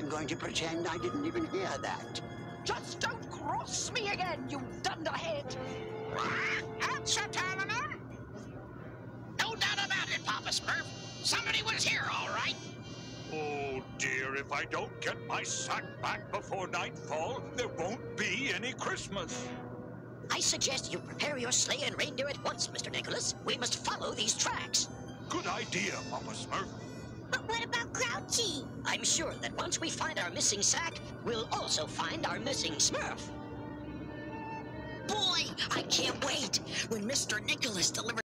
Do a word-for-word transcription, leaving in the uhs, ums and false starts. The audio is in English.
I'm going to pretend I didn't even hear that. Just don't cross me again, you dunderhead! Answer, Talon! No doubt about it, Papa Smurf. Somebody was here, all right. Oh dear, if I don't get my sack back before nightfall, there won't be any Christmas. I suggest you prepare your sleigh and reindeer at once, Mister Nicholas. We must follow these tracks. Good idea, Papa Smurf. But what about Grouchy? I'm sure that once we find our missing sack, we'll also find our missing Smurf. Boy, I can't wait. When Mister Nicholas delivers